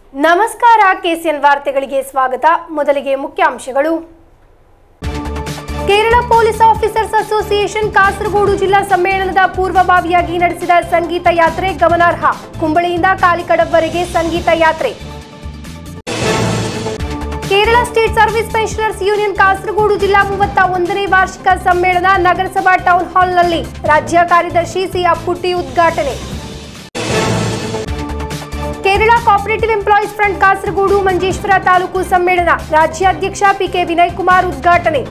ನಮಸ್ಕಾರ ಕೆಸಿಎನ್ ವಾರ್ತೆಗಳಿಗೆ ಸ್ವಾಗತ. ಮೊದಲಿಗೆ ಮುಖ್ಯಾಂಶಗಳು. Kerala police officers association Kasaragod ಜಿಲ್ಲಾ ಸಮ್ಮೇಳನದ ಪೂರ್ವಭಾವಿಯಾಗಿ ನಡೆಸಿದ ಸಂಗೀತ ಯಾತ್ರೆ ಗಮನಾರ್ಹ. ಕುಂಬಳೆಯಿಂದ ಕಾಲಿಕಡವರೆಗೆ ಸಂಗೀತ ಯಾತ್ರೆ. Kerala state service pensioners union Kasaragod ಜಿಲ್ಲಾ 31ನೇ ವಾರ್ಷಿಕ ಸಮ್ಮೇಳನ ನಗರಸಭಾ ಟೌನ್ ಹಾಲ್ನಲ್ಲಿ ರಾಜ್ಯ ಕಾರ್ಯದರ್ಶಿ ಸಿ ಅಪ್ಪುಟ್ಟಿ ಉದ್ಘಾಟನೆ. Kerala cooperative employees front Kasaragod Manjeshwar taluk ಸಮ್ಮೇಳನ ರಾಜ್ಯಾಧ್ಯಕ್ಷ ಪಿಕೆ ವಿನಯ್ ಕುಮಾರ್ ಉದ್ಘಾಟನೆ.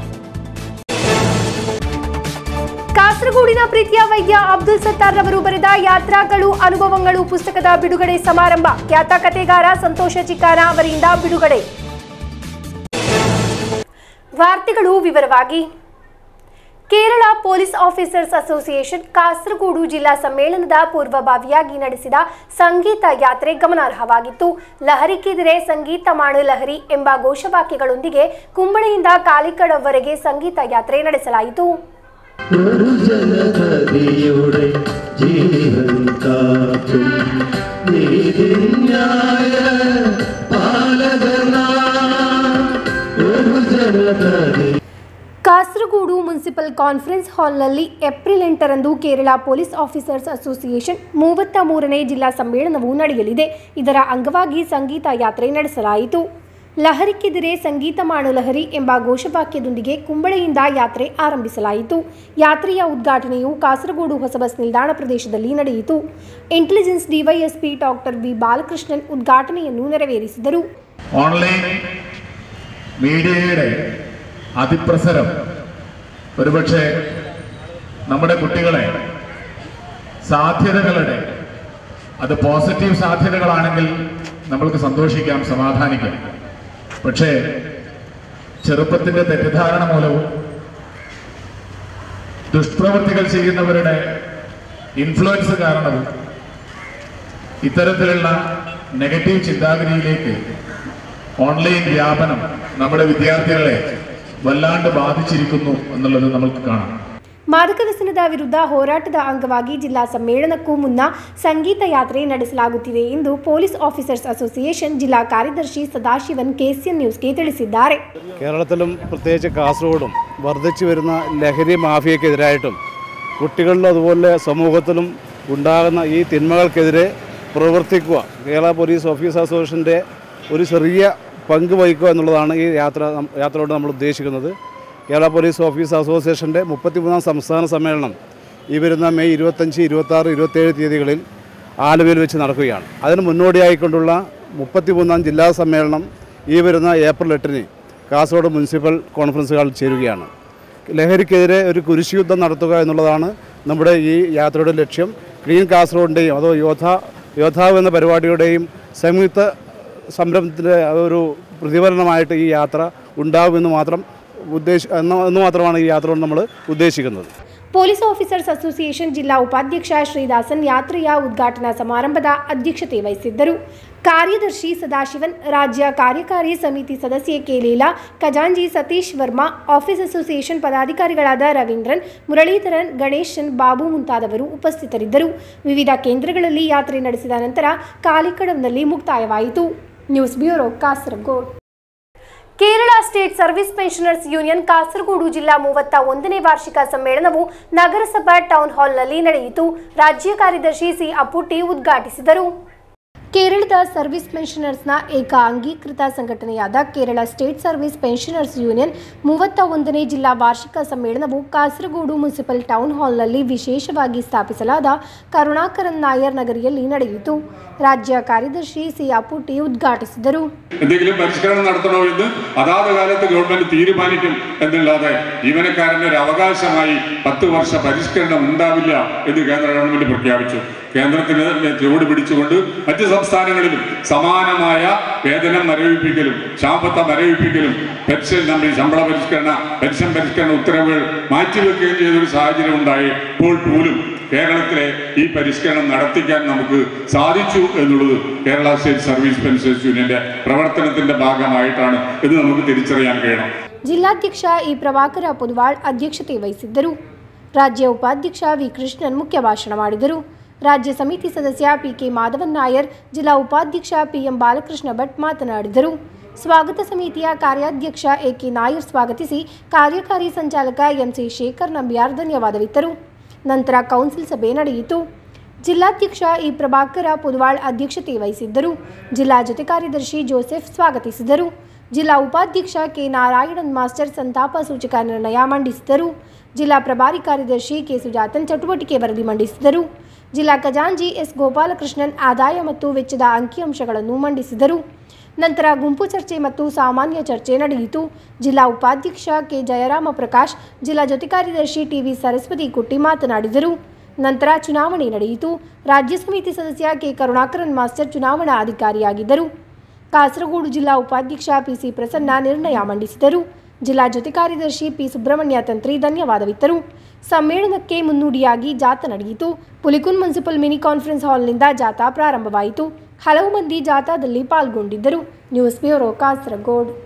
ಕಾಸರಗೋಡಿನ ಪ್ರೀತಿಯ ವೈದ್ಯ ಅಬ್ದುಲ್ ಸತ್ತಾರ್ ರವರು ಬರೆದ ಯಾತ್ರಾಗಳು ಅನುಭವಗಳು ಪುಸ್ತಕದ ಬಿಡುಗಡೆ ಸಮಾರಂಭ ಖ್ಯಾತ ಕಥೆಗಾರ ಸಂತೋಷ ಚಿಕ್ಕಾನ ಅವರಿಂದ ಬಿಡುಗಡೆ. ವಾರ್ತೆಗಳು ವಿವರವಾಗಿ. Kerala police officers association Kasaragod ಜಿಲ್ಲಾ ಸಮ್ಮೇಳನದ ಪೂರ್ವಭಾವಿಯಾಗಿ ನಡೆಸಿದ ಸಂಗೀತ ಯಾತ್ರೆ ಗಮನಾರ್ಹವಾಗಿತ್ತು. ಲಹರಿ ಕೆದಿರೆ ಸಂಗೀತ ಮಾಡು ಲಹರಿ ಎಂಬ ಘೋಷವಾಕ್ಯಗಳೊಂದಿಗೆ ಕುಂಬಳೆಯಿಂದ ಕಾಲಿಕಡವರೆಗೆ ಸಂಗೀತ ಯಾತ್ರೆ ನಡೆಸಲಾಯಿತು. ಕಾಸರಗೋಡು ಮುನ್ಸಿಪಲ್ ಕಾನ್ಫರೆನ್ಸ್ ಹಾಲ್ನಲ್ಲಿ ಏಪ್ರಿಲ್ 8ರಂದು ಕೇರಳ ಪೊಲೀಸ್ ಆಫೀಸರ್ಸ್ ಅಸೋಸಿಯೇಷನ್ 33ನೇ ಜಿಲ್ಲಾ ಸಮ್ಮೇಳನವು ನಡೆಯಲಿದೆ. ಇದರ ಅಂಗವಾಗಿ ಸಂಗೀತ ಯಾತ್ರೆ ನಡೆಸಲಾಯಿತು. ಲಹರಿ ಕೆದಿರೆ ಸಂಗೀತ ಮಾಡು ಲಹರಿ ಎಂಬ ಘೋಷವಾಕ್ಯದೊಂದಿಗೆ ಕುಂಬಳೆಯಿಂದ ಯಾತ್ರೆ ಆರಂಭಿಸಲಾಯಿತು. ಯಾತ್ರೆಯ ಉದ್ಘಾಟನೆಯು ಕಾಸರಗೋಡು ಹೊಸ ಬಸ್ ನಿಲ್ದಾಣ ಪ್ರದೇಶದಲ್ಲಿ ನಡೆಯಿತು. Intelligence DYSP doctor B Balakrishnan ಉದ್ಘಾಟನೆಯನ್ನು ನೆರವೇರಿಸಿದರು. ഓൺലൈൻ മീഡിയയുടെ അതിപ്രസരം ഒരുപക്ഷെ നമ്മുടെ കുട്ടികളെ സാധ്യതകളുടെ അത് പോസിറ്റീവ് സാധ്യതകളാണെങ്കിൽ നമ്മൾക്ക് സന്തോഷിക്കാം, സമാധാനിക്കാം. പക്ഷേ ചെറുപ്പത്തിൻ്റെ തെറ്റിദ്ധാരണ മൂലവും ദുഷ്പ്രവൃത്തികൾ ചെയ്യുന്നവരുടെ ഇൻഫ്ലുവൻസ് കാരണവും ഇത്തരത്തിലുള്ള നെഗറ്റീവ് ചിന്താഗതിയിലേക്ക് ഓൺലൈൻ വ്യാപനം നമ്മുടെ വിദ്യാർത്ഥികളെ വല്ലാണ്ട് ബാധിച്ചിരിക്കുന്നു എന്നുള്ളത് നമുക്ക് കാണാം. ಮಾದಕ ವ್ಯಸನದ ವಿರುದ್ಧ ಹೋರಾಟದ ಅಂಗವಾಗಿ ಜಿಲ್ಲಾ ಸಮ್ಮೇಳನಕ್ಕೂ ಮುನ್ನ ಸಂಗೀತ ಯಾತ್ರೆ ನಡೆಸಲಾಗುತ್ತಿದೆ ಎಂದು ಪೊಲೀಸ್ ಆಫೀಸರ್ಸ್ ಅಸೋಸಿಯೇಷನ್ ಜಿಲ್ಲಾ ಕಾರ್ಯದರ್ಶಿ സദാശിവൻ KCN ന്യൂസ്ಗೆ ತಿಳಿಸಿದ್ದಾರೆ. കേരളത്തിലും പ്രത്യേകിച്ച് കാസർഗോഡും വർദ്ധിച്ചു വരുന്ന ലഹരി മാഫിയക്കെതിരായിട്ടും കുട്ടികളിലും അതുപോലെ സമൂഹത്തിലും ഉണ്ടാകുന്ന ഈ തിന്മകൾക്കെതിരെ പ്രവർത്തിക്കുക കേരള പോലീസ് ഓഫീസേഴ്സ് അസോസിയേഷൻ്റെ ഒരു ചെറിയ പങ്ക് വഹിക്കുക എന്നുള്ളതാണ് ഈ യാത്രയോട് നമ്മൾ ഉദ്ദേശിക്കുന്നത്. കേരള പോലീസ് ഓഫീസേഴ്സ് അസോസിയേഷൻ്റെ 33ാം സംസ്ഥാന സമ്മേളനം ഈ വരുന്ന മെയ് 25, 26, 27 തീയതികളിൽ ആലുവയിൽ വെച്ച് നടക്കുകയാണ്. അതിന് മുന്നോടിയായിക്കൊണ്ടുള്ള 33ാം ജില്ലാ സമ്മേളനം ഈ വരുന്ന ഏപ്രിൽ 8-ന് കാസർഗോഡ് മുനിസിപ്പൽ കോൺഫറൻസ് ഹാളിൽ ചേരുകയാണ്. ലഹരിക്കെതിരെ ഒരു കുരിശുയുദ്ധം നടത്തുക എന്നുള്ളതാണ് നമ്മുടെ ഈ യാത്രയുടെ ലക്ഷ്യം. ക്ലീൻ കാസർഗോഡിൻ്റെയും അതോ യോദ്ധാവ് എന്ന പരിപാടിയുടെയും സംയുക്ത സംരംഭത്തിൻ്റെ ഒരു പ്രതിഫലനമായിട്ട് ഈ യാത്ര ഉണ്ടാകുമെന്ന് മാത്രമാണ് ഈ യാത്ര നമ്മൾ ഉദ്ദേശിക്കുന്നത്. ಪೊಲೀಸ್ ಆಫೀಸರ್ಸ್ ಅಸೋಸಿಯೇಷನ್ ಜಿಲ್ಲಾ ಉಪಾಧ್ಯಕ್ಷ ಶ್ರೀದಾಸನ್ ಯಾತ್ರೆಯ ಉದ್ಘಾಟನಾ ಸಮಾರಂಭದ ಅಧ್ಯಕ್ಷತೆ ವಹಿಸಿದ್ದರು. ಕಾರ್ಯದರ್ಶಿ ಸದಾಶಿವನ್, ರಾಜ್ಯ ಕಾರ್ಯಕಾರಿ ಸಮಿತಿ ಸದಸ್ಯೆ ಕೆ ಲೀಲಾ, ಖಜಾಂಜಿ ಸತೀಶ್ ವರ್ಮಾ, ಆಫೀಸ್ ಅಸೋಸಿಯೇಷನ್ ಪದಾಧಿಕಾರಿಗಳಾದ ರವೀಂದ್ರನ್, ಮುರಳೀಧರನ್, ಗಣೇಶನ್, ಬಾಬು ಮುಂತಾದವರು ಉಪಸ್ಥಿತರಿದ್ದರು. ವಿವಿಧ ಕೇಂದ್ರಗಳಲ್ಲಿ ಯಾತ್ರೆ ನಡೆಸಿದ ನಂತರ ಕಾಲಿಕಡಂನಲ್ಲಿ ಮುಕ್ತಾಯವಾಯಿತು. News bureau Kasaragod. Kerala state service pensioners union Kasaragod ಜಿಲ್ಲಾ 31ನೇ ವಾರ್ಷಿಕ ಸಮ್ಮೇಳನವು ನಗರಸಭಾ ಟೌನ್ ಹಾಲ್ನಲ್ಲಿ ನಡೆಯಿತು. ರಾಜ್ಯ ಕಾರ್ಯದರ್ಶಿ ಸಿ ಅಪ್ಪುಟ್ಟಿ ಉದ್ಘಾಟಿಸಿದರು. ಕೇರಳದ ಸರ್ವಿಸ್ ಪೆನ್ಷನರ್ಸ್ನ ಏಕ ಅಂಗೀಕೃತ ಸಂಘಟನೆಯಾದ Kerala state service pensioners union 31ನೇ ಜಿಲ್ಲಾ ವಾರ್ಷಿಕ ಸಮ್ಮೇಳನವು ಕಾಸರಗೋಡು ಮುನ್ಸಿಪಲ್ ಟೌನ್ ಹಾಲ್ನಲ್ಲಿ ವಿಶೇಷವಾಗಿ ಸ್ಥಾಪಿಸಲಾದ ಕರುಣಾಕರನ್ ನಾಯರ್ ನಗರಿಯಲ್ಲಿ ನಡೆಯಿತು. ರಾಜ್ಯ ಕಾರ್ಯದರ್ಶಿ ಸಿ ಅಪ್ಪುಟ್ಟಿ ಉದ್ಘಾಟಿಸಿದರು. എന്തെങ്കിലും പരിഷ്കരണം നടത്തണമെന്ന് അതാത് കാലത്ത് ഗവൺമെന്റ് തീരുമാനിക്കും എന്നല്ലാതെ ജീവനക്കാരന്റെ ഒരു അവകാശമായി 10 വർഷ പരിഷ്കരണം ഉണ്ടാവില്ല എന്ന് കേന്ദ്ര ഗവൺമെന്റ് പ്രഖ്യാപിച്ചു. കേന്ദ്രത്തിന് ചുവട് പിടിച്ചുകൊണ്ട് മറ്റ് സംസ്ഥാനങ്ങളിലും സമാനമായ വേതനം മരവിപ്പിക്കലും ശാമ്പത്ത മരവിപ്പിക്കലും ശമ്പള പെൻഷൻ പരിഷ്കരണ ഉത്തരവുകൾ മാറ്റിവെക്കുകയും ചെയ്തൊരു സാഹചര്യം ഉണ്ടായപ്പോൾ പോലും കേരളത്തിലെ ഈ പരിഷ്കരണം നടത്തിക്കാൻ നമുക്ക് സാധിച്ചു എന്നുള്ളത് കേരള സ്റ്റേറ്റ് സർവീസ് പെൻഷനേഴ്സ് യൂണിയന്റെ പ്രവർത്തനത്തിന്റെ ഭാഗമായിട്ടാണ് എന്ന് നമുക്ക് തിരിച്ചറിയാൻ കഴിയണം. ಜಿಲ್ಲಾಧ್ಯಕ್ಷ ಇ ಪ್ರಭಾಕರ ಪೊದುವಾಳ್ ಅಧ್ಯಕ್ಷತೆ ವಹಿಸಿದ್ದರು. ರಾಜ್ಯ ಉಪಾಧ್ಯಕ್ಷ ವಿ ಕೃಷ್ಣನ್ ಮುಖ್ಯ ಭಾಷಣ ಮಾಡಿದರು. ರಾಜ್ಯ ಸಮಿತಿ ಸದಸ್ಯ ಪಿಕೆ ಮಾಧವನ್ ನಾಯರ್, ಜಿಲ್ಲಾ ಉಪಾಧ್ಯಕ್ಷ ಪಿಎಂ ಬಾಲಕೃಷ್ಣ ಭಟ್ ಮಾತನಾಡಿದರು. ಸ್ವಾಗತ ಸಮಿತಿಯ ಕಾರ್ಯಾಧ್ಯಕ್ಷ ಎಕೆ ನಾಯರ್ ಸ್ವಾಗತಿಸಿ ಕಾರ್ಯಕಾರಿ ಸಂಚಾಲಕ ಎಂಸಿ ಶೇಖರ್ ನಂಬಿಯಾರ್ ಧನ್ಯವಾದವಿತ್ತರು. ನಂತರ ಕೌನ್ಸಿಲ್ ಸಭೆ ನಡೆಯಿತು. ಜಿಲ್ಲಾಧ್ಯಕ್ಷ ಇ ಪ್ರಭಾಕರ ಪುದವಾಳ್ ಅಧ್ಯಕ್ಷತೆ ವಹಿಸಿದ್ದರು. ಜಿಲ್ಲಾ ಜೊತೆ ಕಾರ್ಯದರ್ಶಿ ಜೋಸೆಫ್ ಸ್ವಾಗತಿಸಿದರು. ಜಿಲ್ಲಾ ಉಪಾಧ್ಯಕ್ಷ ಕೆ ನಾರಾಯಣನ್ ಮಾಸ್ಟರ್ ಸಂತಾಪ ಸೂಚಕ ನಿರ್ಣಯ ಮಂಡಿಸಿದರು. ಜಿಲ್ಲಾ ಪ್ರಭಾರಿ ಕಾರ್ಯದರ್ಶಿ ಕೆ ಸುಜಾತನ್ ಚಟುವಟಿಕೆ ವರದಿ ಮಂಡಿಸಿದರು. ಜಿಲ್ಲಾ ಖಜಾಂಚಿ ಎಸ್ ಗೋಪಾಲಕೃಷ್ಣನ್ ಆದಾಯ ಮತ್ತು ವೆಚ್ಚದ ಅಂಕಿಅಂಶಗಳನ್ನು ಮಂಡಿಸಿದರು. ನಂತರ ಗುಂಪು ಚರ್ಚೆ ಮತ್ತು ಸಾಮಾನ್ಯ ಚರ್ಚೆ ನಡೆಯಿತು. ಜಿಲ್ಲಾ ಉಪಾಧ್ಯಕ್ಷ ಕೆ ಜಯರಾಮ ಪ್ರಕಾಶ್, ಜಿಲ್ಲಾ ಜೊತೆ ಕಾರ್ಯದರ್ಶಿ ಟಿವಿ ಸರಸ್ವತಿ ಕುಟ್ಟಿ ಮಾತನಾಡಿದರು. ನಂತರ ಚುನಾವಣೆ ನಡೆಯಿತು. ರಾಜ್ಯ ಸಮಿತಿ ಸದಸ್ಯ ಕೆ ಕರುಣಾಕರನ್ ಮಾಸ್ಟರ್ ಚುನಾವಣಾ ಅಧಿಕಾರಿಯಾಗಿದ್ದರು. ಕಾಸರಗೋಡು ಜಿಲ್ಲಾ ಉಪಾಧ್ಯಕ್ಷ ಪಿಸಿ ಪ್ರಸನ್ನ ನಿರ್ಣಯ ಮಂಡಿಸಿದರು. ಜಿಲ್ಲಾ ಜೊತೆ ಕಾರ್ಯದರ್ಶಿ ಪಿ ಸುಬ್ರಹ್ಮಣ್ಯ ತಂತ್ರಿ ಧನ್ಯವಾದವಿತ್ತರು. ಸಮ್ಮೇಳನಕ್ಕೆ ಮುನ್ನುಡಿಯಾಗಿ ಜಾಥಾ ನಡೆಯಿತು. ಪುಲಿಕುನ್ ಮುನ್ಸಿಪಲ್ ಮಿನಿ ಕಾನ್ಫರೆನ್ಸ್ ಹಾಲ್ನಿಂದ ಜಾಥಾ ಪ್ರಾರಂಭವಾಯಿತು. ಹಲವು ಮಂದಿ ಜಾಥಾದಲ್ಲಿ ಪಾಲ್ಗೊಂಡಿದ್ದರು. News bureau, Kasaragod.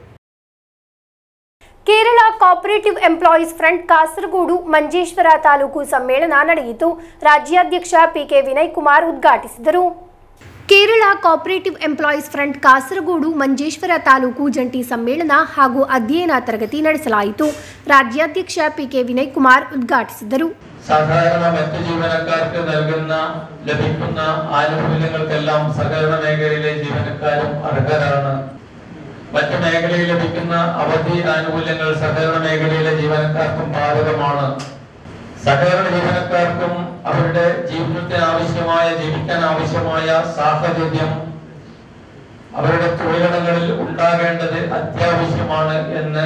Kerala cooperative employees front Kasaragod Manjeshwar taluk ಸಮ್ಮೇಳನ ನಡೆಯಿತು. ರಾಜ್ಯಾಧ್ಯಕ್ಷ ಪಿಕೆ ವಿನಯ್ ಕುಮಾರ್ ಉದ್ಘಾಟಿಸಿದರು. Kerala cooperative employees front Kasaragod Manjeshwar taluk ಜಂಟಿ ಸಮ್ಮೇಳನ ಹಾಗೂ ಅಧ್ಯಯನ ತರಗತಿ ನಡೆಸಲಾಯಿತು. ರಾಜ್ಯಾಧ್ಯಕ್ಷ ಪಿಕೆ ವಿನಯ್ ಕುಮಾರ್ ಉದ್ಘಾಟಿಸಿದರು. സാധാരണ മറ്റു ജീവനക്കാർക്ക് ലഭിക്കുന്ന ആനുകൂല്യങ്ങൾക്കെല്ലാം സഹകരണ മേഖലയിലെ ജീവനക്കാരും അർഹരാണ്. മറ്റു മേഖലയിൽ ലഭിക്കുന്ന അവധി ആനുകൂല്യങ്ങൾ സഹകരണ മേഖലയിലെ ജീവനക്കാർക്കും ബാധകമാണ്. സഹകരണ ജീവനക്കാർക്കും അവരുടെ ജീവിക്കാൻ ആവശ്യമായ സാഹചര്യം അവരുടെ തൊഴിലിടങ്ങളിൽ ഉണ്ടാകേണ്ടത് അത്യാവശ്യമാണ് എന്ന്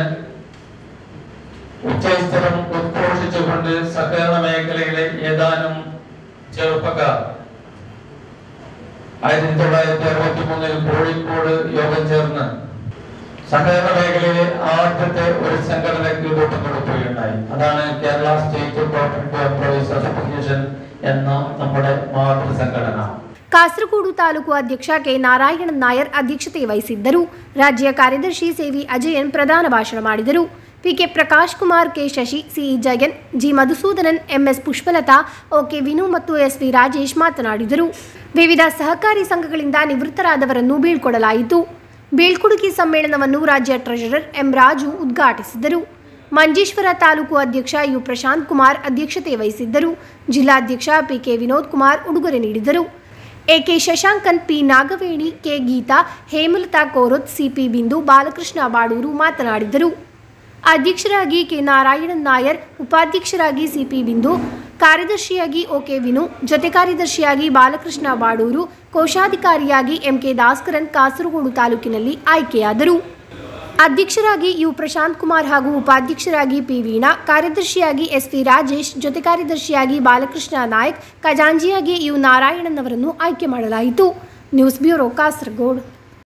ഉച്ചസ്ഥലം ഉദ്ഘോഷിച്ചുകൊണ്ട് സഹകരണ മേഖലയിലെ ഏതാനും ചെറുപ്പക്കാർ 1963 കോഴിക്കോട് യോഗം ചേർന്ന് സഹകരണ മേഖലയിലെ ആദ്യത്തെ ഒരു സംഘടനയ്ക്ക് രൂപം കൊടുക്കുകയുണ്ടായി. അതാണ് Kerala state cooperative employees association എന്ന നമ്മുടെ മാതൃസംഘടന. ಕಾಸರಗೋಡು ತಾಲೂಕು ಅಧ್ಯಕ್ಷ ಕೆ ನಾರಾಯಣನ್ ನಾಯರ್ ಅಧ್ಯಕ್ಷತೆ ವಹಿಸಿದ್ದರು. ರಾಜ್ಯ ಕಾರ್ಯದರ್ಶಿ ಸೇವಿ ಅಜಯನ್ ಪ್ರಧಾನ ಭಾಷಣ ಮಾಡಿದರು. PK Prakash Kumar, K Shashi, CE Jayan, G Madhusoodanan, MS Pushpalatha, OK Vinu ಮತ್ತು ಎಸ್ವಿ ರಾಜೇಶ್ ಮಾತನಾಡಿದರು. ವಿವಿಧ ಸಹಕಾರಿ ಸಂಘಗಳಿಂದ ನಿವೃತ್ತರಾದವರನ್ನು ಬೀಳ್ಕೊಡಲಾಯಿತು. ಬೀಳ್ಕೊಡುಗೆ ಸಮ್ಮೇಳನವನ್ನು ರಾಜ್ಯ ಟ್ರೆಷರರ್ ಎಂ ರಾಜು ಉದ್ಘಾಟಿಸಿದರು. ಮಂಜೇಶ್ವರ ತಾಲೂಕು ಅಧ್ಯಕ್ಷ ಯು ಪ್ರಶಾಂತ್ ಕುಮಾರ್ ಅಧ್ಯಕ್ಷತೆ ವಹಿಸಿದ್ದರು. ಜಿಲ್ಲಾಧ್ಯಕ್ಷ ಪಿಕೆ ವಿನೋದ್ ಕುಮಾರ್ ಉಡುಗೊರೆ ನೀಡಿದರು. AK Shashankan, P Nagaveni, K Geetha, Hemalatha Korath, CP Bindu, Balakrishna Badoor ಮಾತನಾಡಿದರು. ಅಧ್ಯಕ್ಷರಾಗಿ ಕೆ ನಾರಾಯಣನ್ ನಾಯರ್, ಉಪಾಧ್ಯಕ್ಷರಾಗಿ ಸಿಪಿ ಬಿಂದು, ಕಾರ್ಯದರ್ಶಿಯಾಗಿ ಓಕೆ ವಿನು, ಜೊತೆ ಕಾರ್ಯದರ್ಶಿಯಾಗಿ ಬಾಲಕೃಷ್ಣ ಬಾಡೂರು, ಕೋಶಾಧಿಕಾರಿಯಾಗಿ ಎಂಕೆ ದಾಸ್ಕರನ್ ಕಾಸರಗೋಡು ತಾಲೂಕಿನಲ್ಲಿ ಆಯ್ಕೆಯಾದರು. ಅಧ್ಯಕ್ಷರಾಗಿ ಯು ಪ್ರಶಾಂತ್ ಕುಮಾರ್ ಹಾಗೂ ಉಪಾಧ್ಯಕ್ಷರಾಗಿ ಪಿ ವೀಣಾ, ಕಾರ್ಯದರ್ಶಿಯಾಗಿ ಎಸ್ವಿ ರಾಜೇಶ್, ಜೊತೆ ಕಾರ್ಯದರ್ಶಿಯಾಗಿ ಬಾಲಕೃಷ್ಣ ನಾಯಕ್, ಖಜಾಂಚಿಯಾಗಿ ಯು ನಾರಾಯಣನ್ ಅವರನ್ನು ಆಯ್ಕೆ ಮಾಡಲಾಯಿತು. News bureau, Kasaragod.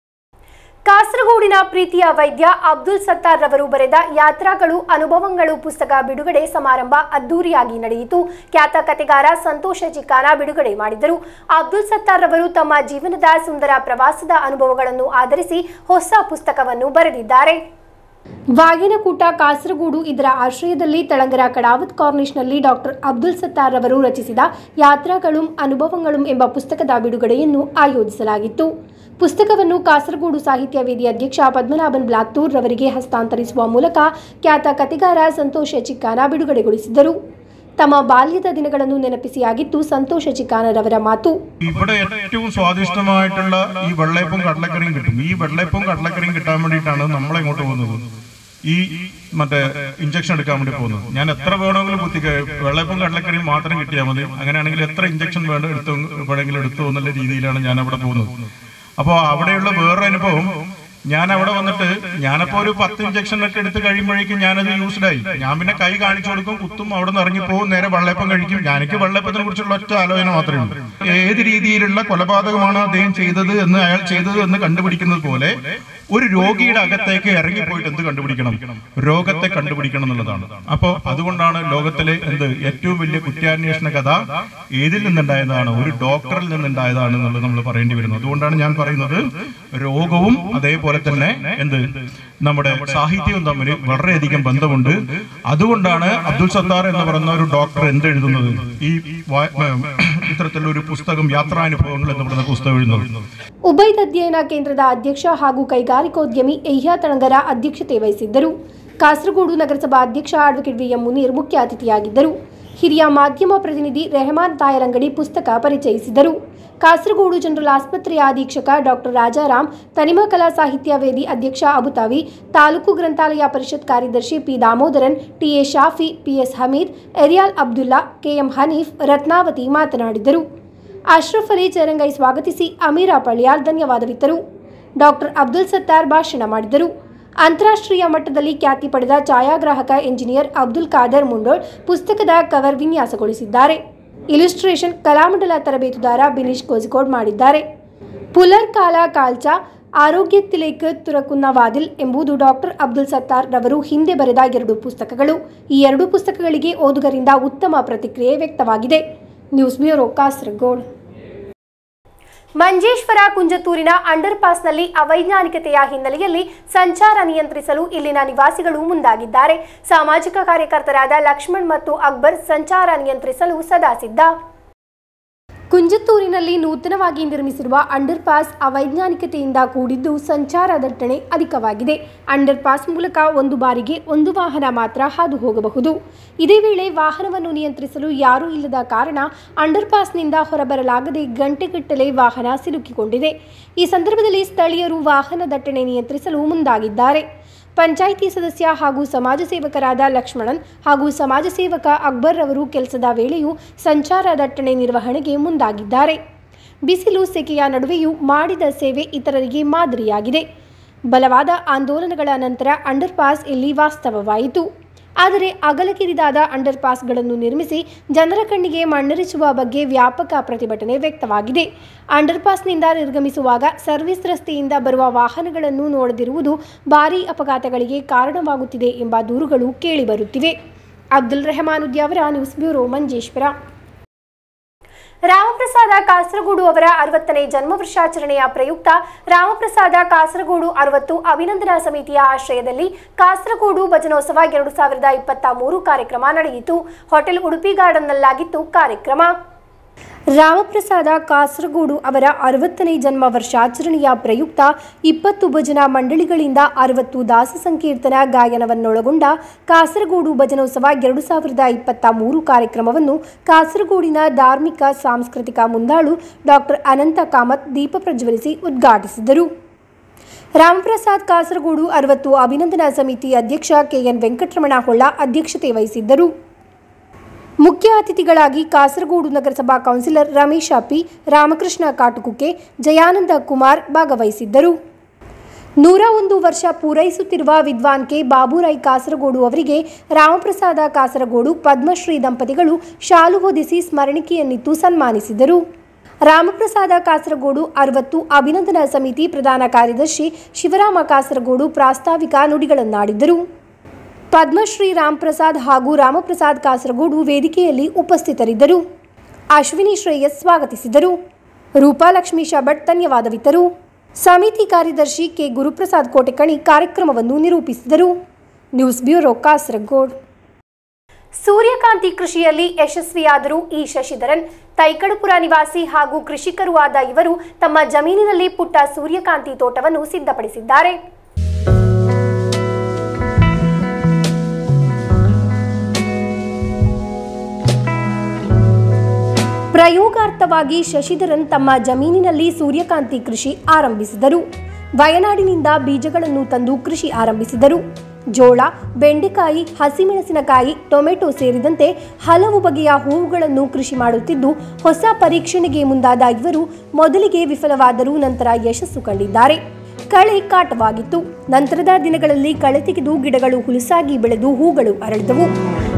ಕಾಸರಗೋಡಿನ ಪ್ರೀತಿಯ ವೈದ್ಯ ಅಬ್ದುಲ್ ಸತ್ತಾರ್ ರವರು ಬರೆದ ಯಾತ್ರಾಗಳು ಅನುಭವಗಳು ಪುಸ್ತಕ ಬಿಡುಗಡೆ ಸಮಾರಂಭ ಅದ್ದೂರಿಯಾಗಿ ನಡೆಯಿತು. ಖ್ಯಾತ ಕಥೆಗಾರ ಸಂತೋಷ ಚಿಕ್ಕಾನ ಬಿಡುಗಡೆ ಮಾಡಿದರು. ಅಬ್ದುಲ್ ಸತ್ತಾರ್ ರವರು ತಮ್ಮ ಜೀವನದ ಸುಂದರ ಪ್ರವಾಸದ ಅನುಭವಗಳನ್ನು ಆಧರಿಸಿ ಹೊಸ ಪುಸ್ತಕವನ್ನು ಬರೆದಿದ್ದಾರೆ. ವಾಗಿನಕೂಟ, ಕಾಸರಗೋಡು ಇದರ ಆಶ್ರಯದಲ್ಲಿ ತಳಂಗರ ಕಡಾವತ್ ಕಾರ್ನಿಷ್ನಲ್ಲಿ ಡಾಕ್ಟರ್ ಅಬ್ದುಲ್ ಸತ್ತಾರ್ ರವರು ರಚಿಸಿದ ಯಾತ್ರಾಗಳು ಅನುಭವಗಳು ಎಂಬ ಪುಸ್ತಕದ ಬಿಡುಗಡೆಯನ್ನು ಆಯೋಜಿಸಲಾಗಿತ್ತು. ಪುಸ್ತಕವನ್ನು ಕಾಸರಗೋಡು ಸಾಹಿತ್ಯ ವೇದಿ ಅಧ್ಯಕ್ಷ ಪದ್ಮನಾಭನ್ ಬ್ಲಾತ್ತೂರ್ ರವರಿಗೆ ಹಸ್ತಾಂತರಿಸುವ ಮೂಲಕ ಖ್ಯಾತ ಕಥೆಗಾರ ಸಂತೋಷ ಚಿಕ್ಕಾನ ಬಿಡುಗಡೆಗೊಳಿಸಿದರು. ತಮ್ಮ ಬಾಲ್ಯದ ದಿನಗಳನ್ನು ನೆನಪಿಸಿಯಾಗಿತ್ತು ಸಂತೋಷ ಚಿಕ್ಕಾನರವರ ಮಾತು. ഇവിടെ ഏറ്റവും സ്വാദിഷ്ടമായിട്ടുള്ള ഈ വെള്ളയപ്പവും കടലക്കറിയും കിട്ടും. ഈ വെള്ളയപ്പവും കടലക്കറിയും കിട്ടാൻ വേണ്ടിയിട്ടാണ് നമ്മൾ ഇങ്ങോട്ട് പോകുന്നത്. ഈ മറ്റേ ഇഞ്ചക്ഷൻ എടുക്കാൻ വേണ്ടി പോകുന്നത്. ഞാൻ എത്ര വേണമെങ്കിലും വെള്ളയപ്പവും കടലക്കറിയും മാത്രം കിട്ടിയാൽ മതി. അങ്ങനെയാണെങ്കിൽ എത്ര ഇഞ്ചക്ഷൻ വേണമെങ്കിലും എടുത്തു എന്നുള്ള രീതിയിലാണ് ഞാൻ അവിടെ പോകുന്നത്. അപ്പോൾ അവിടെയുള്ള വേറൊരു അനുഭവം, ഞാൻ അവിടെ വന്നിട്ട് ഞാനപ്പോൾ ഒരു 10 ഇഞ്ചക്ഷൻ ഒക്കെ എടുത്ത് കഴിയുമ്പോഴേക്കും ഞാനത് യൂസ്ഡായി. ഞാൻ പിന്നെ കൈ കാണിച്ചു കൊടുക്കും, കുത്തും, അവിടെ നിന്ന് ഇറങ്ങിപ്പോവും, നേരെ വെള്ളയപ്പം കഴിക്കും. എനിക്ക് വെള്ളയപ്പത്തിനെ കുറിച്ചുള്ള ഒറ്റ ആലോചന മാത്രമേ ഉള്ളൂ. ഏത് രീതിയിലുള്ള കൊലപാതകമാണ് അദ്ദേഹം ചെയ്തത് എന്ന്, അയാൾ ചെയ്തത് എന്ന് കണ്ടുപിടിക്കുന്നത് പോലെ ഒരു രോഗിയുടെ അകത്തേക്ക് ഇറങ്ങിപ്പോയിട്ട് എന്ത് കണ്ടുപിടിക്കണം? രോഗത്തെ കണ്ടുപിടിക്കണം എന്നുള്ളതാണ്. അപ്പോൾ അതുകൊണ്ടാണ് ലോകത്തിലെ ഏറ്റവും വലിയ കുറ്റാന്വേഷണ കഥ ഏതിൽ നിന്നുണ്ടായതാണ്? ഒരു ഡോക്ടറിൽ നിന്നുണ്ടായതാണ് എന്നുള്ളത് നമ്മൾ പറയേണ്ടി വരുന്നു. അതുകൊണ്ടാണ് ഞാൻ പറയുന്നത് രോഗവും അതേപോലെ തന്നെ നമ്മുടെ സാഹിത്യവും തമ്മിൽ വളരെയധികം ബന്ധമുണ്ട്. അതുകൊണ്ടാണ് അബ്ദുൽ സത്താർ എന്ന് പറയുന്ന ഒരു ഡോക്ടർ എന്തെഴുതുന്നത്? ഈ ഇത്തരത്തിലൊരു പുസ്തകം യാത്രാനുഭവങ്ങൾ എന്ന് പറയുന്ന പുസ്തകം എഴുതുന്നത്. ಉಭಯ ಅಧ್ಯಯನ ಕೇಂದ್ರದ ಅಧ್ಯಕ್ಷ ಹಾಗೂ ಕೈಗಾರಿಕೋದ್ಯಮಿ ಎಹ್ಯಾ ತಳಂಗರ ಅಧ್ಯಕ್ಷತೆ ವಹಿಸಿದ್ದರು. ಕಾಸರಗೋಡು ನಗರಸಭಾ ಅಧ್ಯಕ್ಷ ಅಡ್ವೊಕೇಟ್ ವಿ ಎಂ ಮುನೀರ್ ಮುಖ್ಯ ಅತಿಥಿಯಾಗಿದ್ದರು. ಹಿರಿಯ ಮಾಧ್ಯಮ ಪ್ರತಿನಿಧಿ ರೆಹಮಾನ್ ತಾಯರಂಗಡಿ ಪುಸ್ತಕ ಪರಿಚಯಿಸಿದರು. ಕಾಸರಗೋಡು ಜನರಲ್ ಆಸ್ಪತ್ರೆಯ ಅಧೀಕ್ಷಕ ಡಾಕ್ಟರ್ ರಾಜಾರಾಮ್, ತನಿಮಾ ಕಲಾ ಸಾಹಿತ್ಯ ವೇದಿ ಅಧ್ಯಕ್ಷ ಅಬುತಾವಿ, ತಾಲೂಕು ಗ್ರಂಥಾಲಯ ಪರಿಷತ್ ಕಾರ್ಯದರ್ಶಿ P Damodaran, TA Shafi, PS Hameed, Eriyal Abdulla, KM Haneef, Ratnavathi ಮಾತನಾಡಿದರು. ಅಶ್ರಫ್ ಅಲಿ ಚರಂಗೈ ಸ್ವಾಗತಿಸಿ ಅಮೀರಾ ಪಳ್ಯಾಲ್ ಧನ್ಯವಾದವಿತ್ತರು. ಡಾಕ್ಟರ್ ಅಬ್ದುಲ್ ಸತ್ತಾರ್ ಭಾಷಣ ಮಾಡಿದರು. ಅಂತಾರಾಷ್ಟ್ರೀಯ ಮಟ್ಟದಲ್ಲಿ ಖ್ಯಾತಿ ಪಡೆದ ಛಾಯಾಗ್ರಾಹಕ ಎಂಜಿನಿಯರ್ ಅಬ್ದುಲ್ ಖಾದರ್ ಮುಂಡೋಳ್ ಪುಸ್ತಕದ ಕವರ್ ವಿನ್ಯಾಸಗೊಳಿಸಿದ್ದಾರೆ. ಇಲಿಸ್ಟ್ರೇಷನ್ ಕಲಾಮಂಡಲ ತರಬೇತುದಾರ ಬಿನೀಶ್ ಕೋಜಿಕೋಡ್ ಮಾಡಿದ್ದಾರೆ. ಪುಲರ್ ಕಾಲ ಕಾಲ್ಚಾ ಆರೋಗ್ಯತಿಲೇಕ್ ತುರಕುನ್ನ ವಾದಿಲ್ ಎಂಬುದು ಡಾಕ್ಟರ್ ಅಬ್ದುಲ್ ಸತ್ತಾರ್ ರವರು ಹಿಂದೆ ಬರೆದ 2 ಪುಸ್ತಕಗಳು. ಈ 2 ಪುಸ್ತಕಗಳಿಗೆ ಓದುಗರಿಂದ ಉತ್ತಮ ಪ್ರತಿಕ್ರಿಯೆ ವ್ಯಕ್ತವಾಗಿದೆ. News bureau Kasaragod. ಮಂಜೇಶ್ವರ ಕುಂಜತ್ತೂರಿನ ಅಂಡರ್ ಪಾಸ್ನಲ್ಲಿ ಅವೈಜ್ಞಾನಿಕತೆಯ ಹಿನ್ನೆಲೆಯಲ್ಲಿ ಸಂಚಾರ ನಿಯಂತ್ರಿಸಲು ಇಲ್ಲಿನ ನಿವಾಸಿಗಳು ಮುಂದಾಗಿದ್ದಾರೆ. ಸಾಮಾಜಿಕ ಕಾರ್ಯಕರ್ತರಾದ ಲಕ್ಷ್ಮಣ್ ಮತ್ತು ಅಕ್ಬರ್ ಸಂಚಾರ ನಿಯಂತ್ರಿಸಲು ಸದಾ ಸಿದ್ಧ. ಕುಂಜತ್ತೂರಿನಲ್ಲಿ ನೂತನವಾಗಿ ನಿರ್ಮಿಸಿರುವ ಅಂಡರ್ ಪಾಸ್ ಅವೈಜ್ಞಾನಿಕತೆಯಿಂದ ಕೂಡಿದ್ದು ಸಂಚಾರ ದಟ್ಟಣೆ ಅಧಿಕವಾಗಿದೆ. ಅಂಡರ್ ಪಾಸ್ ಮೂಲಕ ಒಂದು ಬಾರಿಗೆ 1 ವಾಹನ ಮಾತ್ರ ಹಾದು ಹೋಗಬಹುದು. ಇದೇ ವೇಳೆ ವಾಹನವನ್ನು ನಿಯಂತ್ರಿಸಲು ಯಾರೂ ಇಲ್ಲದ ಕಾರಣ ಅಂಡರ್ ಪಾಸ್ನಿಂದ ಹೊರಬರಲಾಗದೆ ಗಂಟೆಗಟ್ಟಲೆ ವಾಹನ ಸಿಲುಕಿಕೊಂಡಿದೆ. ಈ ಸಂದರ್ಭದಲ್ಲಿ ಸ್ಥಳೀಯರು ವಾಹನ ದಟ್ಟಣೆ ನಿಯಂತ್ರಿಸಲು ಮುಂದಾಗಿದ್ದಾರೆ. ಪಂಚಾಯಿತಿ ಸದಸ್ಯ ಹಾಗೂ ಸಮಾಜ ಸೇವಕರಾದ ಲಕ್ಷ್ಮಣನ್ ಹಾಗೂ ಸಮಾಜ ಸೇವಕ ಅಕ್ಬರ್ ಅವರು ಕೆಲಸದ ವೇಳೆಯೂ ಸಂಚಾರ ದಟ್ಟಣೆ ನಿರ್ವಹಣೆಗೆ ಮುಂದಾಗಿದ್ದಾರೆ. ಬಿಸಿಲು ಸೆಕೆಯ ನಡುವೆಯೂ ಮಾಡಿದ ಸೇವೆ ಇತರರಿಗೆ ಮಾದರಿಯಾಗಿದೆ. ಬಲವಾದ ಆಂದೋಲನಗಳ ನಂತರ ಅಂಡರ್ ಪಾಸ್ ಇಲ್ಲಿ ವಾಸ್ತವವಾಯಿತು. ಆದರೆ ಅಗಲಕಿರಿದಾದ ಅಂಡರ್ ಪಾಸ್ಗಳನ್ನು ನಿರ್ಮಿಸಿ ಜನರ ಕಣ್ಣಿಗೆ ಮಣ್ಣೆರಚುವ ಬಗ್ಗೆ ವ್ಯಾಪಕ ಪ್ರತಿಭಟನೆ ವ್ಯಕ್ತವಾಗಿದೆ. ಅಂಡರ್ ಪಾಸ್ನಿಂದ ನಿರ್ಗಮಿಸುವಾಗ ಸರ್ವಿಸ್ ರಸ್ತೆಯಿಂದ ಬರುವ ವಾಹನಗಳನ್ನು ನೋಡದಿರುವುದು ಭಾರೀ ಅಪಘಾತಗಳಿಗೆ ಕಾರಣವಾಗುತ್ತಿದೆ ಎಂಬ ದೂರುಗಳು ಕೇಳಿಬರುತ್ತಿವೆ. Abdul Rahman Udyavar, news bureau, Manjeshwar. ರಾಮಪ್ರಸಾದ ಕಾಸರಗೋಡು ಅವರ 60ನೇ ಜನ್ಮವರ್ಷಾಚರಣೆಯ ಪ್ರಯುಕ್ತ ರಾಮಪ್ರಸಾದ ಕಾಸರಗೋಡು 60 ಅಭಿನಂದನಾ ಸಮಿತಿಯ ಆಶ್ರಯದಲ್ಲಿ ಕಾಸರಗೋಡು ಭಜನೋತ್ಸವ 2023 ಕಾರ್ಯಕ್ರಮ ನಡೆಯಿತು. ಹೋಟೆಲ್ ಉಡುಪಿ ಗಾರ್ಡನ್ನಲ್ಲಾಗಿತ್ತು ಕಾರ್ಯಕ್ರಮ. ರಾಮಪ್ರಸಾದ ಕಾಸರಗೋಡು ಅವರ 60ನೇ ಜನ್ಮ ವರ್ಷಾಚರಣೆಯ ಪ್ರಯುಕ್ತ 20 ಭಜನಾ ಮಂಡಳಿಗಳಿಂದ 60 ದಾಸ ಸಂಕೀರ್ತನ ಗಾಯನವನ್ನೊಳಗೊಂಡ ಕಾಸರಗೋಡು ಭಜನೋತ್ಸವ 2023 ಕಾರ್ಯಕ್ರಮವನ್ನು ಕಾಸರಗೋಡಿನ ಧಾರ್ಮಿಕ ಸಾಂಸ್ಕೃತಿಕ ಮುಂದಾಳು ಡಾಕ್ಟರ್ ಅನಂತ ಕಾಮತ್ ದೀಪ ಪ್ರಜ್ವಲಿಸಿ ಉದ್ಘಾಟಿಸಿದರು. ರಾಮಪ್ರಸಾದ್ ಕಾಸರಗೋಡು 60 ಅಭಿನಂದನಾ ಸಮಿತಿ ಅಧ್ಯಕ್ಷ ಕೆಎನ್ ವೆಂಕಟರಮಣ ಹೊಳ್ಳ ಅಧ್ಯಕ್ಷತೆ ವಹಿಸಿದ್ದರು. ಮುಖ್ಯ ಅತಿಥಿಗಳಾಗಿ ಕಾಸರಗೋಡು ನಗರಸಭಾ ಕೌನ್ಸಿಲರ್ ರಮೇಶ್ ಅಪ್ಪಿ, ರಾಮಕೃಷ್ಣ ಕಾಟುಕುಕ್ಕೆ, ಜಯಾನಂದ ಕುಮಾರ್ ಭಾಗವಹಿಸಿದ್ದರು. 101 ವರ್ಷ ಪೂರೈಸುತ್ತಿರುವ ವಿದ್ವಾನ್ ಕೆ ಬಾಬುರಾಯ್ ಕಾಸರಗೋಡು ಅವರಿಗೆ ರಾಮಪ್ರಸಾದ ಕಾಸರಗೋಡು ಪದ್ಮಶ್ರೀ ದಂಪತಿಗಳು ಶಾಲು ಹೊದಿಸಿ ಸ್ಮರಣಿಕೆಯನ್ನಿತ್ತು ಸನ್ಮಾನಿಸಿದರು. ರಾಮಪ್ರಸಾದ ಕಾಸರಗೋಡು 60 ಅಭಿನಂದನಾ ಸಮಿತಿ ಪ್ರಧಾನ ಕಾರ್ಯದರ್ಶಿ ಶಿವರಾಮ ಕಾಸರಗೋಡು ಪ್ರಾಸ್ತಾವಿಕ ನುಡಿಗಳನ್ನಾಡಿದ್ದರು. ಪದ್ಮಶ್ರೀ ರಾಮಪ್ರಸಾದ್ ಹಾಗೂ ರಾಮಪ್ರಸಾದ್ ಕಾಸರಗೋಡು ವೇದಿಕೆಯಲ್ಲಿ ಉಪಸ್ಥಿತರಿದ್ದರು. ಅಶ್ವಿನಿ ಶ್ರೇಯಸ್ ಸ್ವಾಗತಿಸಿದರು. ರೂಪಾಲಕ್ಷ್ಮಿ ಶಭಟ್ ಧನ್ಯವಾದವಿತ್ತರು. ಸಮಿತಿ ಕಾರ್ಯದರ್ಶಿ ಕೆ ಗುರುಪ್ರಸಾದ್ ಕೋಟೆಕಣಿ ಕಾರ್ಯಕ್ರಮವನ್ನು ನಿರೂಪಿಸಿದರು. News bureau, Kasaragod. ಸೂರ್ಯಕಾಂತಿ ಕೃಷಿಯಲ್ಲಿ ಯಶಸ್ವಿಯಾದರು ಇ ಶಶಿಧರನ್. ತೈಕಡುಪುರ ನಿವಾಸಿ ಹಾಗೂ ಕೃಷಿಕರೂ ಆದ ಇವರು ತಮ್ಮ ಜಮೀನಿನಲ್ಲಿ ಪುಟ್ಟ ಸೂರ್ಯಕಾಂತಿ ತೋಟವನ್ನು ಸಿದ್ಧಪಡಿಸಿದ್ದಾರೆ. ಪ್ರಯೋಗಾರ್ಥವಾಗಿ ಶಶಿಧರನ್ ತಮ್ಮ ಜಮೀನಿನಲ್ಲಿ ಸೂರ್ಯಕಾಂತಿ ಕೃಷಿ ಆರಂಭಿಸಿದರು. ವಯನಾಡಿನಿಂದ ಬೀಜಗಳನ್ನು ತಂದು ಕೃಷಿ ಆರಂಭಿಸಿದರು. ಜೋಳ, ಬೆಂಡೆಕಾಯಿ, ಹಸಿಮೆಣಸಿನಕಾಯಿ, ಟೊಮೆಟೊ ಸೇರಿದಂತೆ ಹಲವು ಬಗೆಯ ಹೂವುಗಳನ್ನು ಕೃಷಿ ಮಾಡುತ್ತಿದ್ದು ಹೊಸ ಪರೀಕ್ಷಣೆಗೆ ಮುಂದಾದ ಇವರು ಮೊದಲಿಗೆ ವಿಫಲವಾದರೂ ನಂತರ ಯಶಸ್ಸು ಕಂಡಿದ್ದಾರೆ. ಕಳೆ ಕಾಟವಾಗಿತ್ತು. ನಂತರದ ದಿನಗಳಲ್ಲಿ ಕಳೆ ತೆಗೆದು ಗಿಡಗಳು ಹುಲುಸಾಗಿ ಬೆಳೆದು ಹೂಗಳು ಅರಳಿದವು.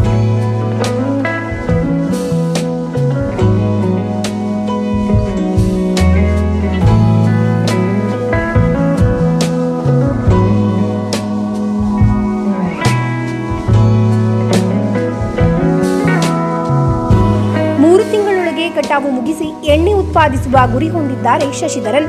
ಕಟಾವು ಮುಗಿಸಿ ಎಣ್ಣೆ ಉತ್ಪಾದಿಸುವ ಗುರಿ ಹೊಂದಿದ್ದಾರೆ ಶಶಿಧರನ್.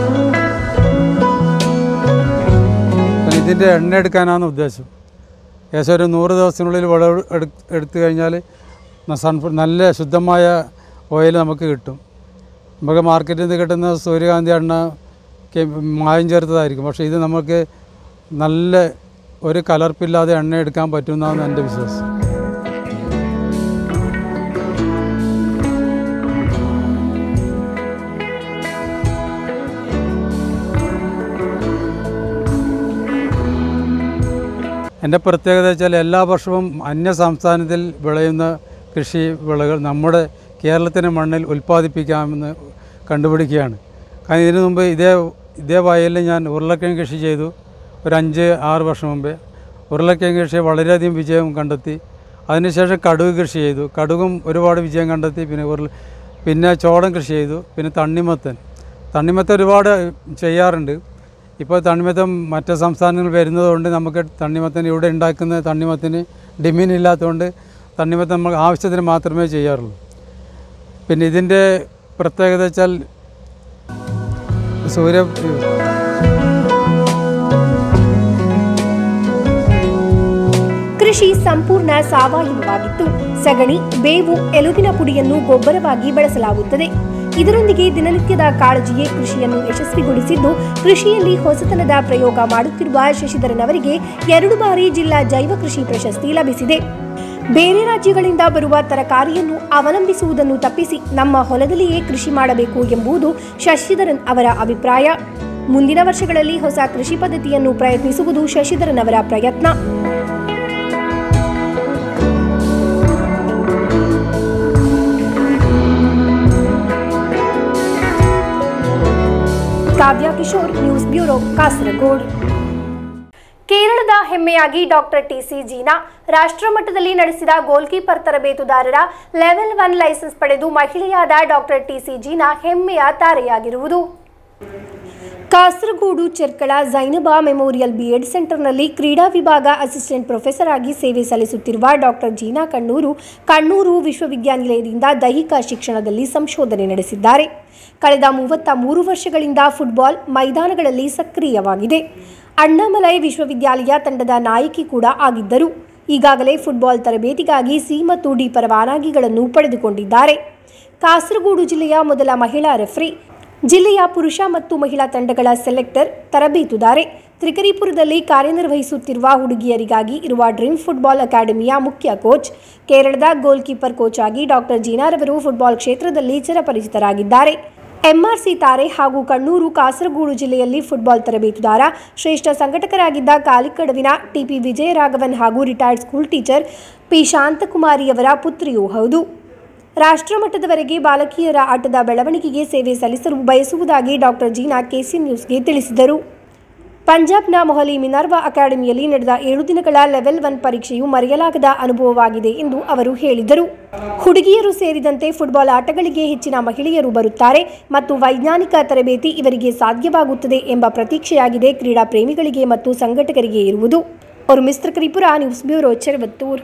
ഇതിൻ്റെ എണ്ണ എടുക്കാനാണ് ഉദ്ദേശം. ഏകദേശം ഒരു 100 ദിവസത്തിനുള്ളിൽ വിളവ് എടുത്തു കഴിഞ്ഞാൽ നല്ല ശുദ്ധമായ ഓയിൽ നമുക്ക് കിട്ടും. നമുക്ക് മാർക്കറ്റിൽ നിന്ന് കിട്ടുന്ന സൂര്യകാന്തി എണ്ണ മായം ചേർത്തതായിരിക്കും. പക്ഷേ ഇത് നമുക്ക് നല്ല ഒരു കലർപ്പില്ലാതെ എണ്ണ എടുക്കാൻ പറ്റുന്നതാണ് എൻ്റെ വിശ്വാസം. എൻ്റെ പ്രത്യേകത വെച്ചാൽ എല്ലാ വർഷവും അന്യ സംസ്ഥാനത്തിൽ വിളയുന്ന കൃഷി വിളകൾ നമ്മുടെ കേരളത്തിൻ്റെ മണ്ണിൽ ഉൽപ്പാദിപ്പിക്കാമെന്ന് കണ്ടുപിടിക്കുകയാണ്. കാരണം ഇതിനു മുമ്പ് ഇതേ വയലിൽ ഞാൻ ഉരുളക്കിഴങ്ങ് കൃഷി ചെയ്തു. ഒരു 5-6 വർഷം മുമ്പേ ഉരുളക്കിഴങ്ങ് കൃഷി വളരെയധികം വിജയം കണ്ടെത്തി. അതിനുശേഷം കടുക് കൃഷി ചെയ്തു. കടുകും ഒരുപാട് വിജയം കണ്ടെത്തി. പിന്നെ ചോളം കൃഷി ചെയ്തു. പിന്നെ തണ്ണിമത്തൻ ഒരുപാട് ചെയ്യാറുണ്ട്. ഇപ്പോൾ തണ്ണിമത്തൻ മറ്റ് സംസ്ഥാനങ്ങളിൽ വരുന്നതുകൊണ്ട് നമുക്ക് തണ്ണിമത്തൻ ഇവിടെ ഉണ്ടാക്കുന്ന തണ്ണിമത്തന് ഡിമാൻഡ് ഇല്ലാത്തതുകൊണ്ട് തണ്ണിമത്തൻ നമ്മൾ ആവശ്യത്തിന് മാത്രമേ ചെയ്യാറുള്ളൂ. പിന്നെ ഇതിൻ്റെ പ്രത്യേകത വെച്ചാൽ ಕೃಷಿ ಸಂಪೂರ್ಣ ಸಾವಯವವಾಗಿತ್ತು. ಸಗಣಿ, ಬೇವು, ಎಲುಬಿನ ಪುಡಿಯನ್ನು ಗೊಬ್ಬರವಾಗಿ ಬಳಸಲಾಗುತ್ತದೆ. ಇದರೊಂದಿಗೆ ದಿನನಿತ್ಯದ ಕಾಳಜಿಯೇ ಕೃಷಿಯನ್ನು ಯಶಸ್ವಿಗೊಳಿಸಿದ್ದು, ಕೃಷಿಯಲ್ಲಿ ಹೊಸತನದ ಪ್ರಯೋಗ ಮಾಡುತ್ತಿರುವ ಶಶಿಧರನ್ ಅವರಿಗೆ 2 ಬಾರಿ ಜಿಲ್ಲಾ ಜೈವ ಕೃಷಿ ಪ್ರಶಸ್ತಿ ಲಭಿಸಿದೆ. ಬೇರೆ ರಾಜ್ಯಗಳಿಂದ ಬರುವ ತರಕಾರಿಯನ್ನು ಅವಲಂಬಿಸುವುದನ್ನು ತಪ್ಪಿಸಿ ನಮ್ಮ ಹೊಲದಲ್ಲಿಯೇ ಕೃಷಿ ಮಾಡಬೇಕು ಎಂಬುದು ಶಶಿಧರನ್ ಅವರ ಅಭಿಪ್ರಾಯ. ಮುಂದಿನ ವರ್ಷಗಳಲ್ಲಿ ಹೊಸ ಕೃಷಿ ಪದ್ಧತಿಯನ್ನು ಪ್ರಯತ್ನಿಸುವುದು ಶಶಿಧರನ್ ಅವರ ಪ್ರಯತ್ನ. Kavya Kishore, news bureau, Kasaragod. ಕೇರಳದ ಹೆಮ್ಮೆಯಾಗಿ ಡಾಕ್ಟರ್ ಟಿಸಿ ಜೀನಾ ರಾಷ್ಟ್ರಮಟ್ಟದಲ್ಲಿ ನಡೆಸಿದ ಗೋಲ್ಕೀಪರ್ ತರಬೇತುದಾರರ ಲೆವೆಲ್ 1 ಲೈಸೆನ್ಸ್ ಪಡೆದು ಮಹಿಳೆಯಾದ ಡಾಕ್ಟರ್ ಟಿಸಿ ಜೀನಾ ಹೆಮ್ಮೆಯ ತಾರೆಯಾಗಿರುವುದು. ಕಾಸರಗೋಡು ಚೆರ್ಕಳ ಜೈನಬಾ ಮೆಮೋರಿಯಲ್ ಬಿಎಡ್ ಸೆಂಟರ್ನಲ್ಲಿ ಕ್ರೀಡಾ ವಿಭಾಗ ಅಸಿಸ್ಟೆಂಟ್ ಪ್ರೊಫೆಸರ್ ಆಗಿ ಸೇವೆ ಸಲ್ಲಿಸುತ್ತಿರುವ ಡಾಕ್ಟರ್ ಜೀನಾ ಕಣ್ಣೂರು ವಿಶ್ವವಿದ್ಯಾನಿಲಯದಿಂದ ದೈಹಿಕ ಶಿಕ್ಷಣದಲ್ಲಿ ಸಂಶೋಧನೆ ನಡೆಸಿದ್ದಾರೆ. ಕಳೆದ 33 ವರ್ಷಗಳಿಂದ ಫುಟ್ಬಾಲ್ ಮೈದಾನಗಳಲ್ಲಿ ಸಕ್ರಿಯವಾಗಿದೆ. ಅಣ್ಣಾಮಲೈ ವಿಶ್ವವಿದ್ಯಾಲಯ ತಂಡದ ನಾಯಕಿ ಕೂಡ ಆಗಿದ್ದರು. ಈಗಾಗಲೇ ಫುಟ್ಬಾಲ್ ತರಬೇತಿಗಾಗಿ ಸಿ ಮತ್ತು ಡಿ ಪರವಾನಗಿಗಳನ್ನು ಪಡೆದುಕೊಂಡಿದ್ದಾರೆ. ಕಾಸರಗೋಡು ಜಿಲ್ಲೆಯ ಮೊದಲ ಮಹಿಳಾ ರೆಫ್ರಿ, ಜಿಲ್ಲೆಯ ಪುರುಷ ಮತ್ತು ಮಹಿಳಾ ತಂಡಗಳ ಸೆಲೆಕ್ಟರ್, ತರಬೇತುದಾರೆ. ತ್ರಿಕರಿಪುರದಲ್ಲಿ ಕಾರ್ಯನಿರ್ವಹಿಸುತ್ತಿರುವ ಹುಡುಗಿಯರಿಗಾಗಿ ಇರುವ ಡ್ರೀಮ್ ಫುಟ್ಬಾಲ್ ಅಕಾಡೆಮಿಯ ಮುಖ್ಯ ಕೋಚ್. ಕೇರಳದ ಗೋಲ್ ಕೀಪರ್ ಕೋಚ್ ಆಗಿ ಡಾಕ್ಟರ್ ಜೀನಾರವರು ಫುಟ್ಬಾಲ್ ಕ್ಷೇತ್ರದಲ್ಲಿ ಚಿರಪರಿಚಿತರಾಗಿದ್ದಾರೆ. ಎಂಆರ್ಸಿ ತಾರೆ ಹಾಗೂ ಕಣ್ಣೂರು ಕಾಸರಗೋಡು ಜಿಲ್ಲೆಯಲ್ಲಿ ಫುಟ್ಬಾಲ್ ತರಬೇತುದಾರ. ಶ್ರೇಷ್ಠ ಸಂಘಟಕರಾಗಿದ್ದ ಕಾಲಿಕಡವಿನ ಟಿಪಿ ವಿಜಯರಾಘವನ್ ಹಾಗೂ ರಿಟೈರ್ಡ್ ಸ್ಕೂಲ್ ಟೀಚರ್ ಪಿ ಶಾಂತಕುಮಾರಿಯವರ ಪುತ್ರಿಯೂ ಹೌದು. ರಾಷ್ಟ್ರಮಟ್ಟದವರೆಗೆ ಬಾಲಕಿಯರ ಆಟದ ಬೆಳವಣಿಗೆಗೆ ಸೇವೆ ಸಲ್ಲಿಸಲು ಬಯಸುವುದಾಗಿ ಡಾಕ್ಟರ್ ಜೀನಾ ಕೆಸಿ ನ್ಯೂಸ್ಗೆ ತಿಳಿಸಿದರು. ಪಂಜಾಬ್ನ ಮೊಹಾಲಿ ಮಿನರ್ವಾ ಅಕಾಡೆಮಿಯಲ್ಲಿ ನಡೆದ 7 ದಿನಗಳ ಲೆವೆಲ್ 1 ಪರೀಕ್ಷೆಯು ಮರೆಯಲಾಗದ ಅನುಭವವಾಗಿದೆ ಎಂದು ಅವರು ಹೇಳಿದರು. ಹುಡುಗಿಯರು ಸೇರಿದಂತೆ ಫುಟ್ಬಾಲ್ ಆಟಗಳಿಗೆ ಹೆಚ್ಚಿನ ಮಹಿಳೆಯರು ಬರುತ್ತಾರೆ ಮತ್ತು ವೈಜ್ಞಾನಿಕ ತರಬೇತಿ ಇವರಿಗೆ ಸಾಧ್ಯವಾಗುತ್ತದೆ ಎಂಬ ಪ್ರತೀಕ್ಷೆಯಾಗಿದೆ ಕ್ರೀಡಾ ಪ್ರೇಮಿಗಳಿಗೆ ಮತ್ತು ಸಂಘಟಕರಿಗೆ ಇರುವುದು. ಮಿಸ್ತ್ರ ನ್ಯೂಸ್ ಬ್ಯೂರೋ, ಚೆರವತ್ತೂರ್.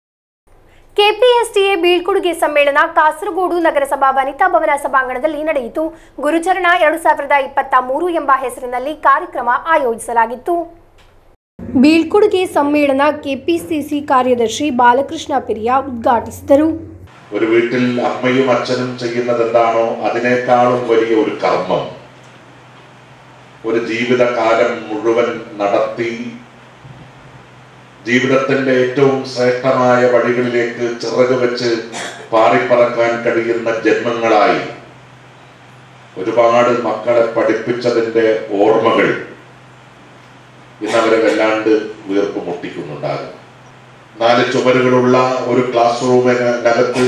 ಕೆಪಿಎಸ್ಟಿಎ ಬೀಳ್ಕೊಡುಗೆ ಸಮ್ಮೇಳನ ಕಾಸರಗೋಡು ನಗರಸಭಾ ವನಿತಾ ಭವನ ಸಭಾಂಗಣದಲ್ಲಿ ನಡೆಯಿತು. ಗುರುಚರಣ 2023 ಎಂಬ ಹೆಸರಿನಲ್ಲಿ ಕಾರ್ಯಕ್ರಮ ಆಯೋಜಿಸಲಾಗಿತ್ತು. ബീൾക്കൊടുകെ സമ്മേളന കെപിസിസി കാര്യദർശി ബാലകൃഷ്ണ പെരിയ ഉദ്ഘാടിಸಿದರು. ഒരു വീട്ടിൽ അമ്മയും അച്ഛനും ചെയ്യുന്നത് എന്താണോ അതിനേക്കാളും വലിയ ഒരു കർമ്മം ഒരു ജീവിതകാലം മുഴുവൻ നടത്തി ജീവിതത്തിന്റെ ഏറ്റവും ശ്രേഷ്ഠമായ വഴികളിലേക്ക് ചിറക് വെച്ച് പാറിപ്പറക്കാൻ കഴിയുന്ന ജന്മങ്ങളായി ഒരുപാട് മക്കളെ പഠിപ്പിച്ചതിന്റെ ഓർമ്മകൾ ഇന്നവരെ വല്ലാണ്ട് വീർപ്പ് മുട്ടിക്കുന്നുണ്ടാകും. 4 ചുമരുകളുള്ള ഒരു ക്ലാസ് റൂമിനകത്ത്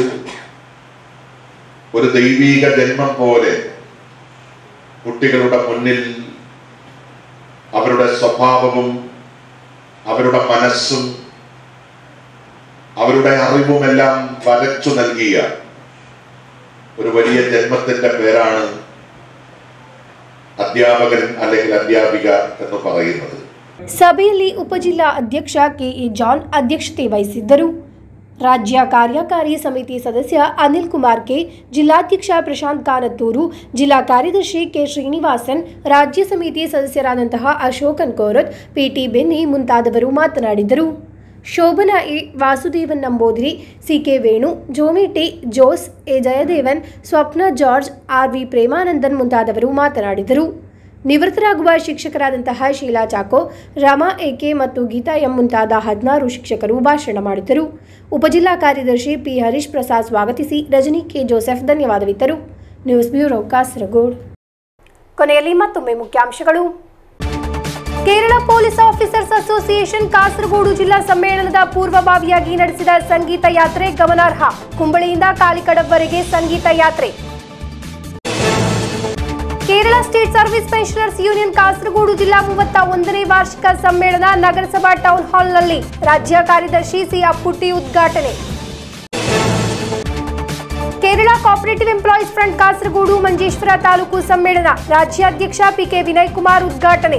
ഒരു ദൈവീക ജന്മം പോലെ കുട്ടികളുടെ മുന്നിൽ അവരുടെ സ്വഭാവവും അവരുടെ മനസ്സും അവരുടെ അറിവുമെല്ലാം വരച്ചു നൽകിയ ഒരു വലിയ ജന്മത്തിന്റെ പേരാണ് അധ്യാപകൻ അല്ലെങ്കിൽ അധ്യാപിക എന്ന് പറയുന്നത്. ಸಭೆಯಲ್ಲಿ ಉಪಜಿಲ್ಲಾ ಅಧ್ಯಕ್ಷ ಕೆಎ ಜಾನ್ ಅಧ್ಯಕ್ಷತೆ ವಹಿಸಿದ್ದರು. ರಾಜ್ಯ ಕಾರ್ಯಕಾರಿ ಸಮಿತಿ ಸದಸ್ಯ ಅನಿಲ್ ಕುಮಾರ್ ಕೆ, ಜಿಲ್ಲಾಧ್ಯಕ್ಷ ಪ್ರಶಾಂತ್ ಕಾನತ್ತೂರು, ಜಿಲ್ಲಾ ಕಾರ್ಯದರ್ಶಿ ಕೆ ಶ್ರೀನಿವಾಸನ್, ರಾಜ್ಯ ಸಮಿತಿ ಸದಸ್ಯರಾದಂತಹ ಅಶೋಕನ್ ಕೋರತ್, ಪಿಟಿ ಬೆನ್ನಿ ಮುಂತಾದವರು ಮಾತನಾಡಿದರು. Shobhana A Vasudevan Namboodiri, CK Venu, Jomy T, Jose A Jayadevan, Swapna George, RV Premanandan ಮುಂತಾದವರು ಮಾತನಾಡಿದರು. ನಿವೃತ್ತರಾಗುವ ಶಿಕ್ಷಕರಾದಂತಹ ಶೀಲಾ ಚಾಕೋ, ರಮಾ ಎಕೆ ಮತ್ತು ಗೀತಾ ಎಂ ಮುಂತಾದ 16 ಶಿಕ್ಷಕರು ಭಾಷಣ ಮಾಡಿದರು. ಉಪಜಿಲ್ಲಾ ಕಾರ್ಯದರ್ಶಿ ಪಿ ಹರೀಶ್ ಪ್ರಸಾದ್ ಸ್ವಾಗತಿಸಿ ರಜನಿ ಕೆ ಜೋಸೆಫ್ ಧನ್ಯವಾದವಿತ್ತರು. News bureau Kasaragod. ಕೊನೆಯಲ್ಲಿ ಮತ್ತೊಮ್ಮೆ ಮುಖ್ಯಾಂಶಗಳು. Kerala police officers association Kasaragod ಜಿಲ್ಲಾ ಸಮ್ಮೇಳನದ ಪೂರ್ವಭಾವಿಯಾಗಿ ನಡೆಸಿದ ಸಂಗೀತ ಯಾತ್ರೆ ಗಮನಾರ್ಹ. ಕುಂಬಳೆಯಿಂದ ಕಾಲಿಕಡವರೆಗೆ ಸಂಗೀತ ಯಾತ್ರೆ. Kerala state service pensioners union Kasaragod ಜಿಲ್ಲಾ 31ನೇ ವಾರ್ಷಿಕ ಸಮ್ಮೇಳನ ನಗರಸಭಾ ಟೌನ್ ಹಾಲ್ನಲ್ಲಿ. ರಾಜ್ಯ ಕಾರ್ಯದರ್ಶಿ ಸಿ ಅಪ್ಪುಟ್ಟಿ ಉದ್ಘಾಟನೆ. Kerala cooperative employees front Kasaragod Manjeshwar taluk ಸಮ್ಮೇಳನ. ರಾಜ್ಯಾಧ್ಯಕ್ಷ ಪಿಕೆ ವಿನಯ್ ಕುಮಾರ್ ಉದ್ಘಾಟನೆ.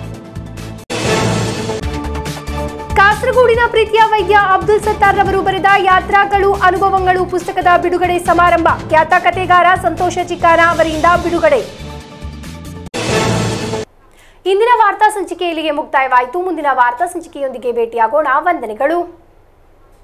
ಕಾಸರಗೋಡಿನ ಪ್ರೀತಿಯ ವೈದ್ಯ ಅಬ್ದುಲ್ ಸತ್ತಾರ್ ರವರು ಬರೆದ ಯಾತ್ರಾಗಳು ಅನುಭವಗಳು ಪುಸ್ತಕದ ಬಿಡುಗಡೆ ಸಮಾರಂಭ. ಖ್ಯಾತ ಕಥೆಗಾರ ಸಂತೋಷ ಚಿಕ್ಕಾನ ಅವರಿಂದ ಬಿಡುಗಡೆ. ಇಂದಿನ ವಾರ್ತಾ ಸಂಚಿಕೆ ಇಲ್ಲಿಗೆ ಮುಕ್ತಾಯವಾಯಿತು. ಮುಂದಿನ ವಾರ್ತಾ ಸಂಚಿಕೆಯೊಂದಿಗೆ ಭೇಟಿಯಾಗೋಣ. ವಂದನೆಗಳು.